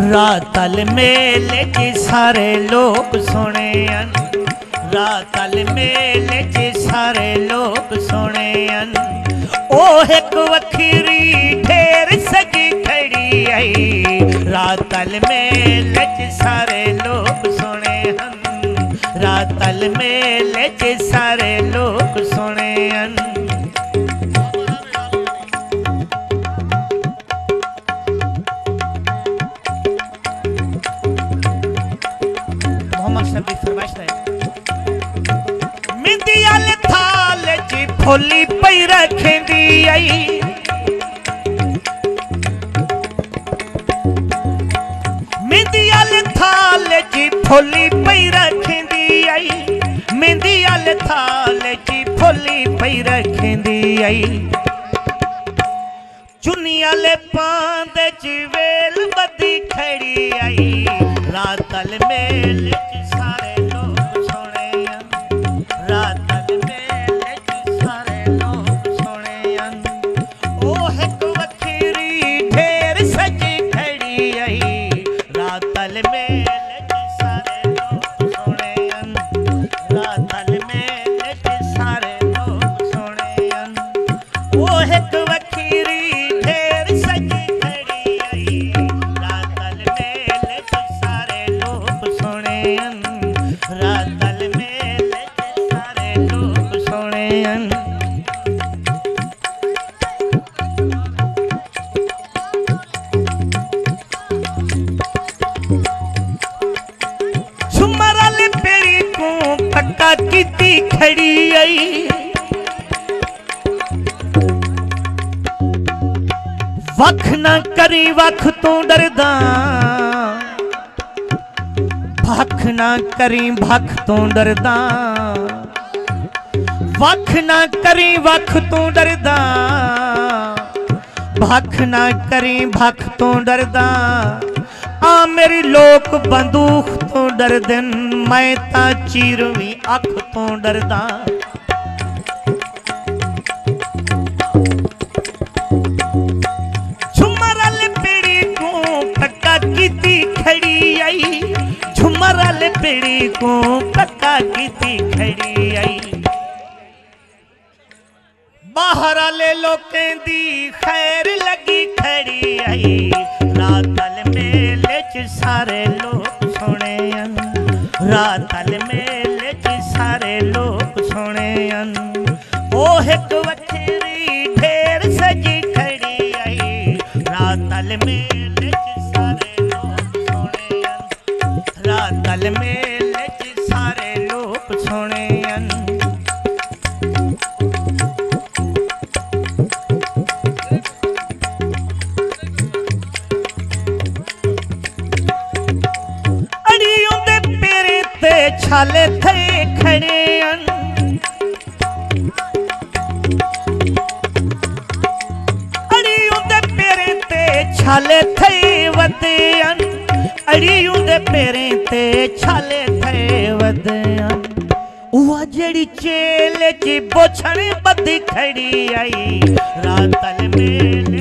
रातल मेले च सारे लोग सुने रातल मेले च सारे लोग सुने ओ एक वखरी ढेर सजी खड़ी आई रातल मेले च सारे लोग सुने रातल मेले च सारे लोग सुने फुली पई रखेंदी आई मेहंदी आले थाल जी फुली पई रखेंदी आई मेहंदी आले थाल जी फुली पई रखेंदी आई चुन्नी आले पांदे च वेल बदी खड़ी आई रातल मेले च सारे लोग सुने रातल की खड़ी आई वख ना करी वख तू डरदा भख ना करी भख तू डरदा वख ना करी वख तू डरदा भख ना करी भख तू डरदा आ मेरी लोक बंदूक तो डर दिन मैं ता चीरवी अख तो डरदा झुमरल पीड़ी को कक्का कीती खड़ी आई झुमरल पीड़ी को कक्का कीती खड़ी आई बाहर आले लोकें दी खैर लगी खड़ी आई रातल मेले च सारे लोग सुने रातल मेले च सारे लोग सुने ओ एक वखरी ढेर सजी खड़ी आई रातल मेले च सारे लोग सुने रातल मेले च सारे लोग सुने छाले थे खड़े अड़ियों दे पेरे ते छाले थे वदे अड़ियों दे पेरे ते छाले थे वदे उहा जेड़ी चेले च बोछण बदी खड़ी आई रातल मेले